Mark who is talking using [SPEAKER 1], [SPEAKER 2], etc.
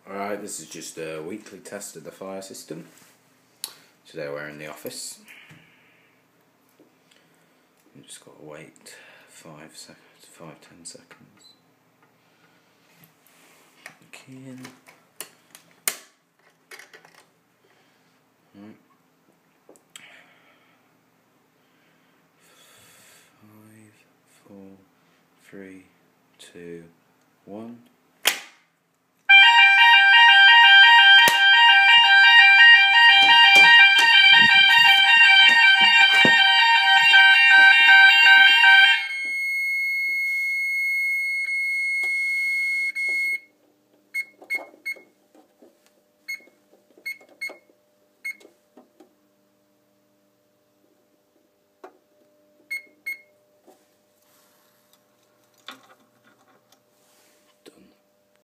[SPEAKER 1] Alright, this is just a weekly test of the fire system. Today we're in the office. You just got to wait 5-10 seconds. Key in. Right. 5, 4, 3, 2, 1.